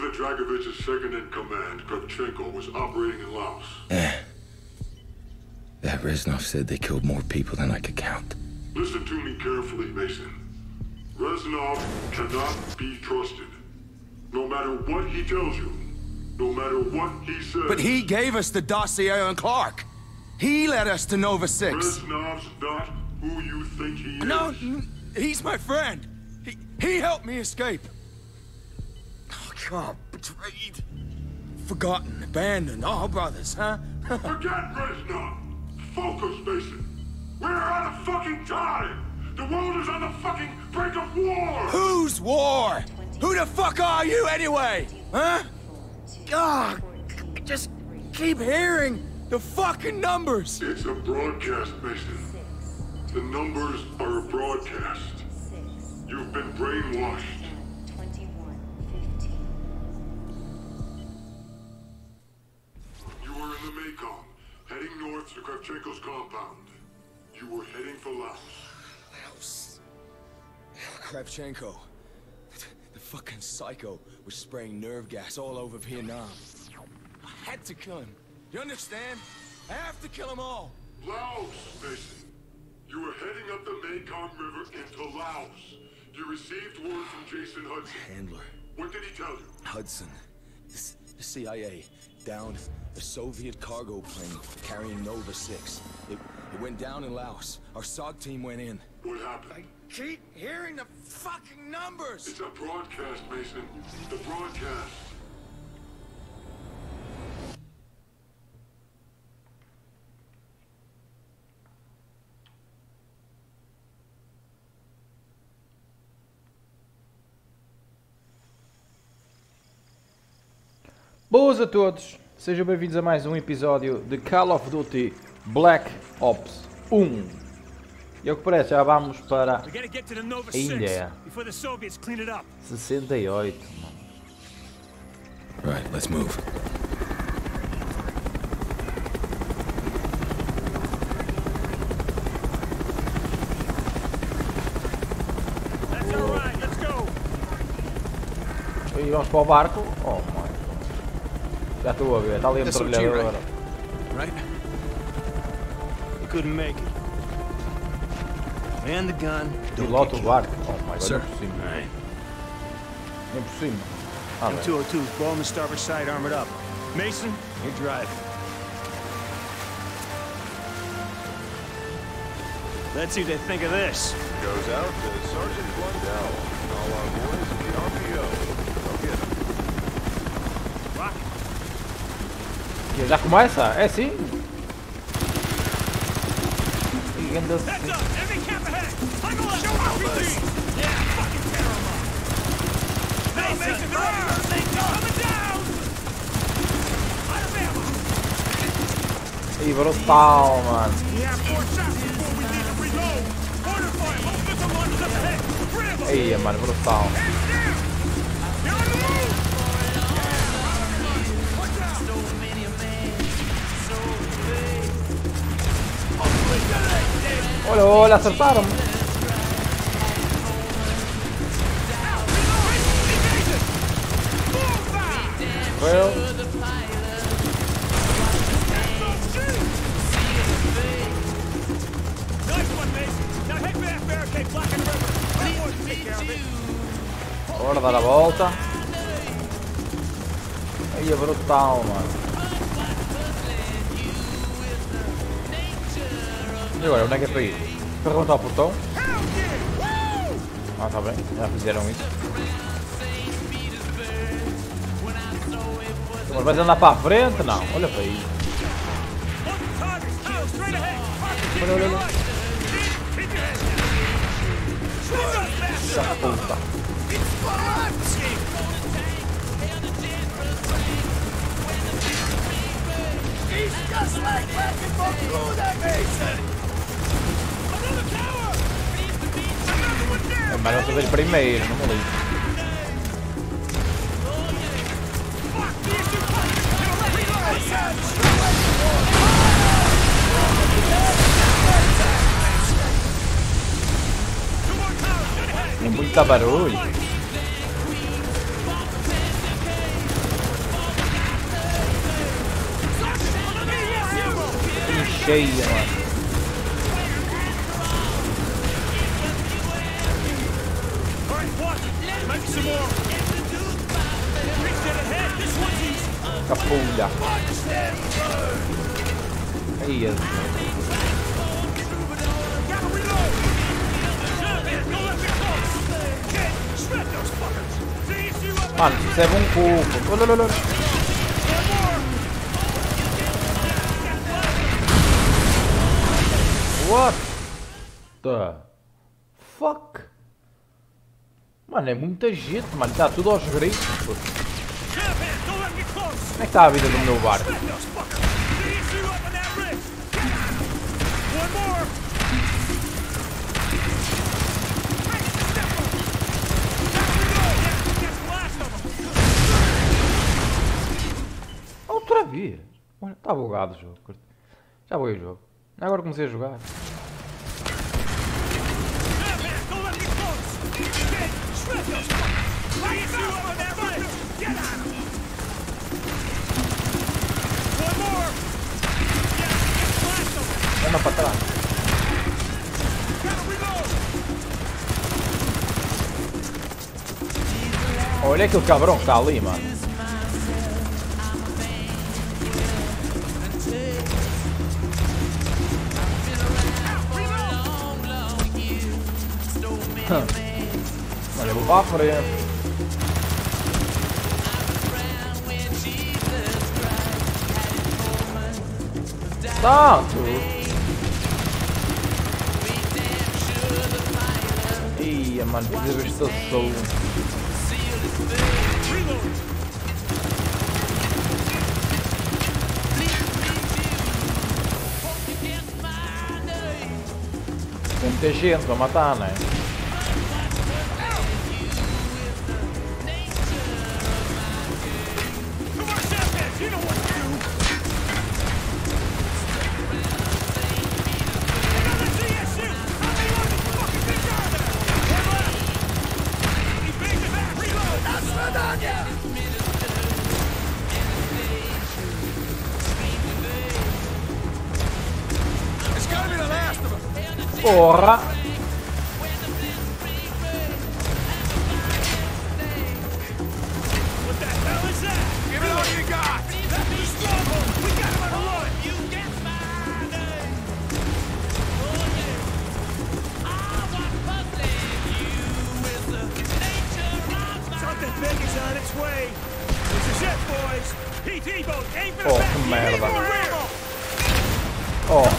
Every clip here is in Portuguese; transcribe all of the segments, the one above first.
that Dragovich's second-in-command, Kravchenko, was operating in Laos? That Reznov said they killed more people than I could count. Listen to me carefully, Mason. Reznov cannot be trusted. No matter what he tells you, no matter what he says... But he gave us the dossier on Clark. He led us to Nova 6. Reznov's not who you think he is. No, he's my friend. He helped me escape. Oh, God, betrayed. Forgotten, abandoned, all brothers, huh? Forget Reznov! Focus, Mason! We're out of fucking time! The world is on the fucking brink of war! Whose war? Who the fuck are you anyway? Huh? God, just keep hearing the fucking numbers! It's a broadcast, Mason. The numbers are a broadcast. You've been brainwashed. You were in the Mekong, heading north to Kravchenko's compound. You were heading for Laos. Laos? Kravchenko. The fucking psycho was spraying nerve gas all over Vietnam. I had to kill him. You understand? I have to kill them all. Laos, Mason. You were heading up the Mekong River into Laos. You received word from Jason Hudson. Handler. What did he tell you? Hudson. The CIA downed a Soviet cargo plane carrying Nova 6. It went down in Laos. Our SOG team went in. What happened? I keep hearing the fucking numbers! It's a broadcast, Mason. The broadcast. Boas a todos, sejam bem-vindos a mais um episódio de Call of Duty Black Ops 1. E ao que parece já vamos para a Índia. 68, mano. Right, let's move. E vamos para o barco. Oh, mano. Já estou a ver, está ali a metralhadora agora. Right? You couldn't make it. Man the gun. Piloto o barco. Oh my god, Sir. nem por cima. Right. Nem por cima. Ah, bem. M202's blowing the starboard side armored up. Mason, you drive. Let's see what they think of this. Goes out to Sergeant Blundell. All on board is the RPO. Go get him. E já começa? É assim? E anda assim. Heads up! Enemy camp ahead! I'm on show RPG! Yeah, fucking tear him up! Mason, coming down! Out of ammo! Ih, brutal, mano. We have 4 shots before we need to reload! Order fire! All missile launchers up ahead! 3 of them! Ih, mano, brutal. Hands down! Get on the move! Watch out! Olha, olha, acertaram-me. Well. Agora dar a volta. Aí é brutal, mano. E agora, onde é que é para ir? Para remontar o portão? Ah, tá bem, já fizeram isso. Mas vais andar para a frente? Não, olha para aí. Olha, olha, olha. Puta. Mas não sou das primeiras, não me ligo. Tem muito barulho. cheia, mano. Capulha. Aí, mano, isso é bom corpo. Olha, olha, olha. What the fuck? Mano, é muita gente, mano. Está tudo aos gritos. Como é que está a vida do meu barco? Outra vez? Olha, está bugado o jogo. Já buguei o jogo. Agora comecei a jogar. Anda para trás. Olha aquele cabrão que está ali, mano. Olha, vou para a frente. Tanto! Ia, mano, precisa ver se eu sou. Tem muita gente para matar, não é? Porra! Oh, que merda! Oh!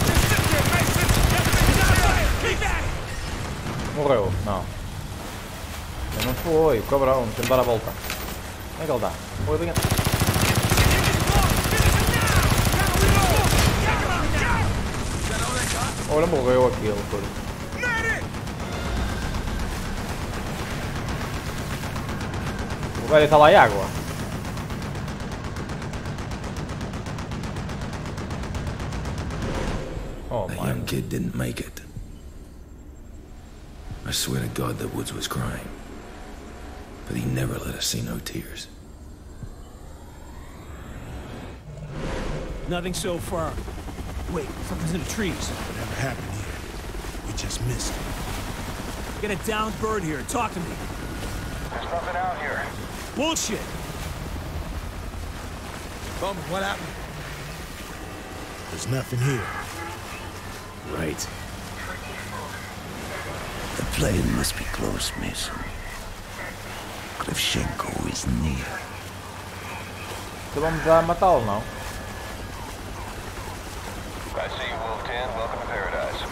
Morreu? Não. Ele não foi, o cabrão, tem de dar a volta. Onde é que ele está? Foi bem. Olha, morreu aquele, coisa. O velho está lá em água. Oh, That young kid didn't make it. I swear to God that Woods was crying. But he never let us see no tears. Nothing so far. Wait, something's in the trees. Whatever happened here? We just missed it. Get a downed bird here. Talk to me. There's nothing out here. Bullshit. Bummer, what happened? There's nothing here. Right. The plane must be close, Mason. Kravchenko is near. Então vamos já matá-lo, não? I see you, Wolf 10. Welcome to paradise.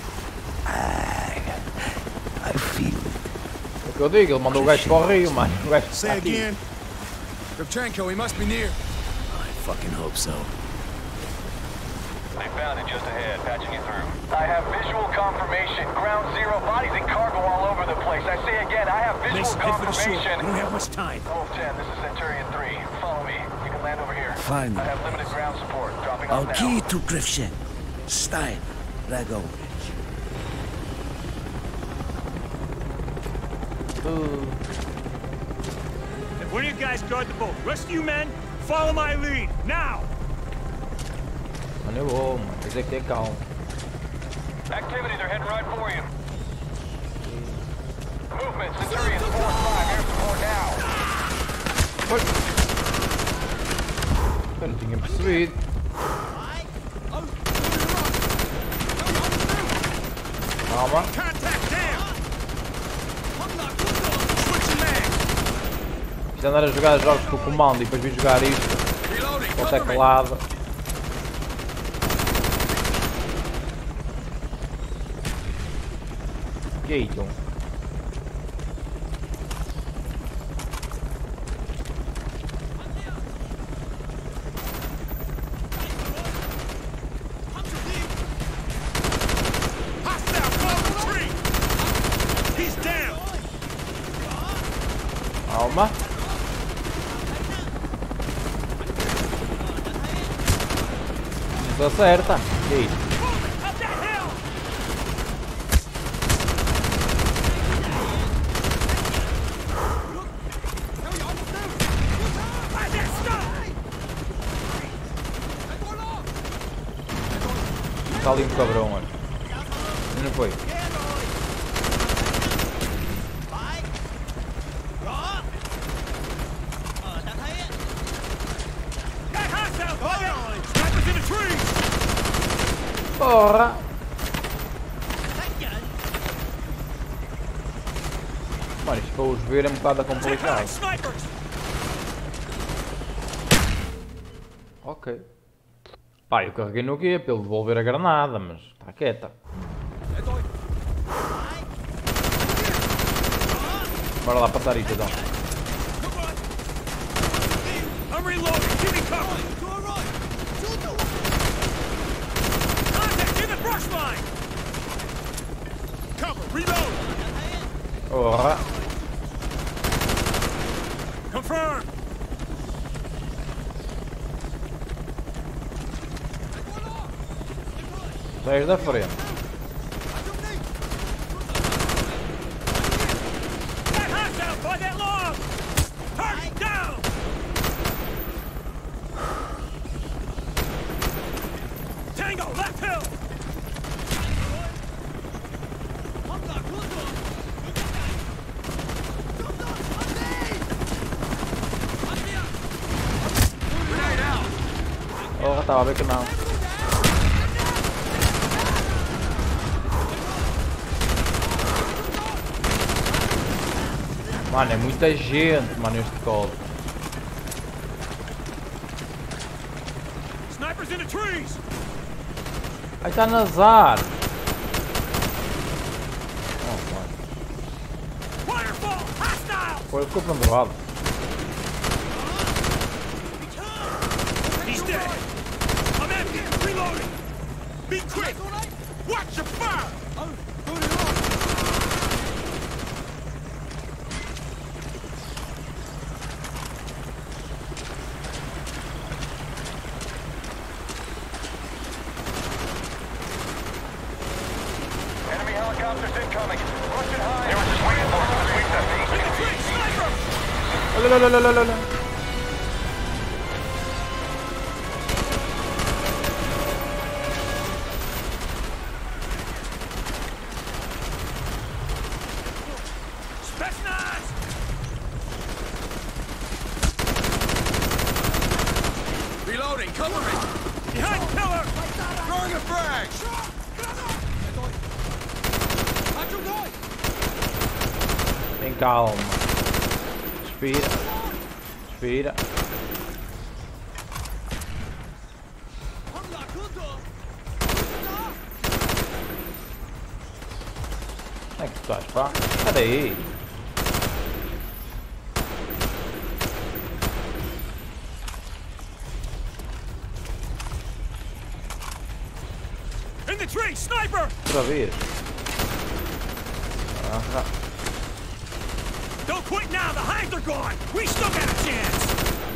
I feel it. É o que eu digo, ele mandou o gajo para o rio, mano. O gajo está Say aqui. again. Kravchenko, he must be near. I fucking hope so. They found it just ahead. Patching you through. I have visual confirmation. Ground zero. Bodies and cargo all over the place. I say again, I have visual Mason, head for the shore. We confirmation. don't have much time. Wolf 10, this is Centurion 3. Follow me. You can land over here. Fine. I have limited ground support. Dropping off I'll now. key to Kravchenko. Stein, Dragovich. One of you guys guard the boat. Rest of you men, follow my lead. Now! Mano, Mano, eu vou, mano. Quer dizer que tem calma. Activities are heading right for you. Movement, Centurion 4-5, air support now. Oi. Eu não tinha percebido. Calma. Contact down. Switching mag. Se andar a jogar jogos com o comando e depois vir jogar isto com o teclado. Que é isso? Hostile, close retreat. He's down. Calma. Isso acerta. Que é isso? Up that hill. Find that stuff. Está ali um cabrão, olha. Não foi? Got hostile. Snipers in the trees. Porra! Mano, isto para os ver é um bocado complicado. Snipers. Ok. Pá, eu carreguei no quê? Para ele devolver a granada, mas está quieta. Bora lá passar isto então. I'm reloading. Give me cover. Contact in the brush line. Cover. Reload. Porra! Confirm. Sais da frente. Got hostile by that log. Target down. Tango, left hill. Porra, estava a ver que não. Mano, é muita gente, mano, este call. Snipers in the trees. Aí está Nazar. Oh, mano. Firefall. Hostile. Foi, ficou pendurado. He's dead. I'm empty. Reloading. Be quick. Watch your fire. Enemy helicopters incoming. Russian high. They were just waiting for us to sweep that thing. In the trees. Sniper. Olha, olha, olha, olha, olha. Spetsnaz. Reloading, cover me! Behind pillar. Throwing a frag! Tem calma. Respira. Respira. Onde é que tu estás, pá? Cadê aí? In the tree. Sniper. Outra vez. Ah, Don't quit now. The hides are gone. We still got a chance.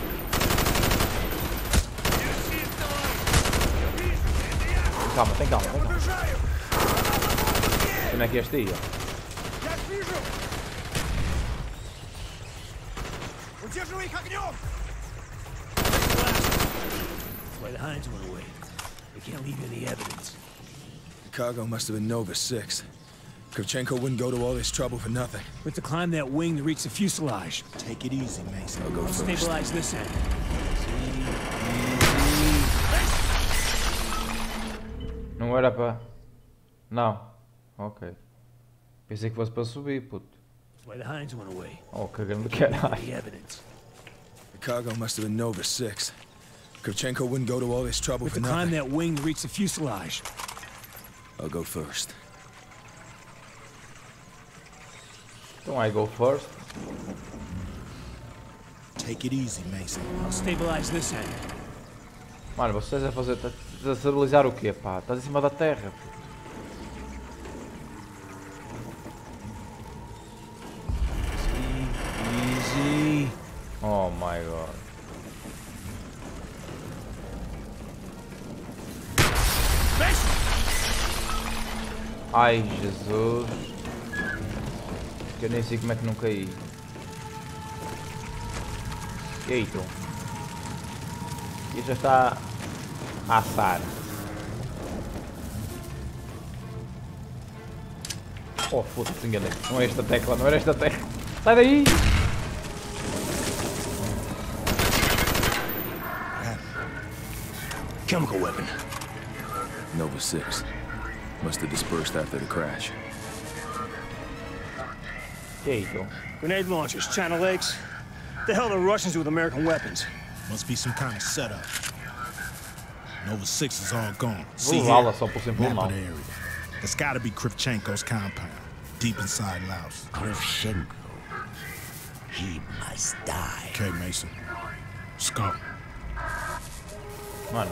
tem calma, tem calma, tem calma. Como é que este ia? Why the hides went away. They can't leave any evidence. The cargo must have been Nova 6. Kravchenko wouldn't go to all this trouble for nothing. We have to climb that wing to reach the fuselage. Take it easy, Mason. I'll go first. Stabilize this end. Não era para... Não. Ok. Pensei que fosse para subir, puto. That's why the Hines went away. Oh, cagando do caralho. The evidence. The cargo must have been Nova 6. Kravchenko wouldn't go to all this trouble We have for to climb nothing. that wing to reach the fuselage. I'll go first. Então I go first. Take it easy, Mason. I'll stabilize this end. Mano, vocês a fazer... A estabilizar o quê, pá? Estás em cima da terra, pô. Easy. Oh my god. Ai, Jesus. Que eu nem sei como é que não caí. Eita. Isso já está a assar. Oh, foda-se, enganei. Não é esta tecla, não era esta tecla. Sai daí! Chemical weapon. Nova 6. Must have dispersed after the crash. Eita. Grenade launchers, China Lakes. The hell are the Russians do with American weapons? Must be some kind of setup. Nova 6 is all gone. See Vou here? levá-la só por simples Map mal. of the area. It's gotta be Kravchenko's compound, deep inside Laos. Kravchenko. He must die. Okay, Mason. Let's go. Mano.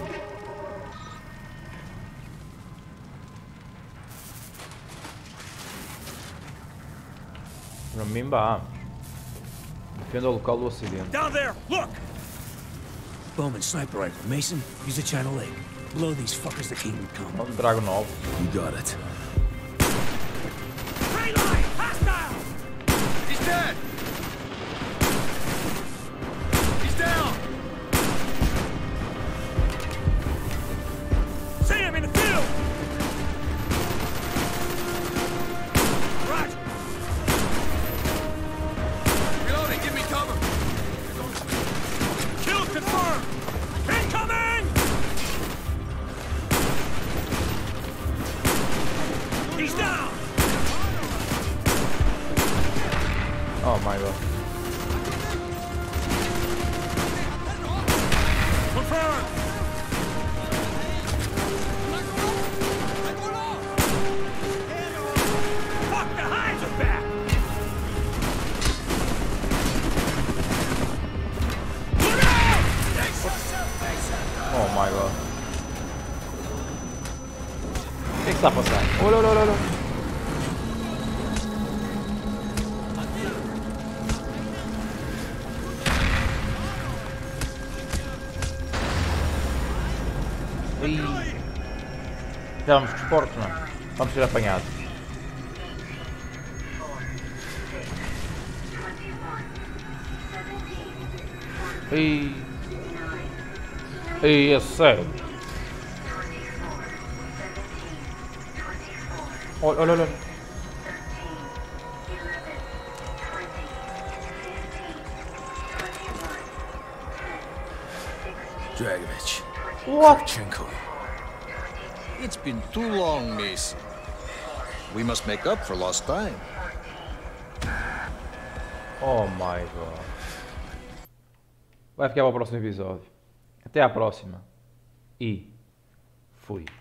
Para mim, vá. Defenda o local do acidente. Down there, look! Bowman sniper rifle. Mason, use the China Lake. Blow these fuckers to kingdom come. Um Drago 9. You got it. Tree line! Hostile! He's dead! He's down! See him in the field! Roger! Reloading, give me cover! Kill confirmed! Incoming! He's down! Oh my god. Confirmed! Fuck, the Hines are back! Look out! Oh my god. O que está a passar? Olha, olha, olha, olha. Ih. Já vamos com os porcos, não? Vamos ser apanhados. Ih. Ih, é sério. Olha, olha, olha. Dragovich. What? Kravchenko. It's been too long, Mason. We must make up for lost time. Oh my god. Vai ficar para o próximo episódio. Até à próxima. E fui.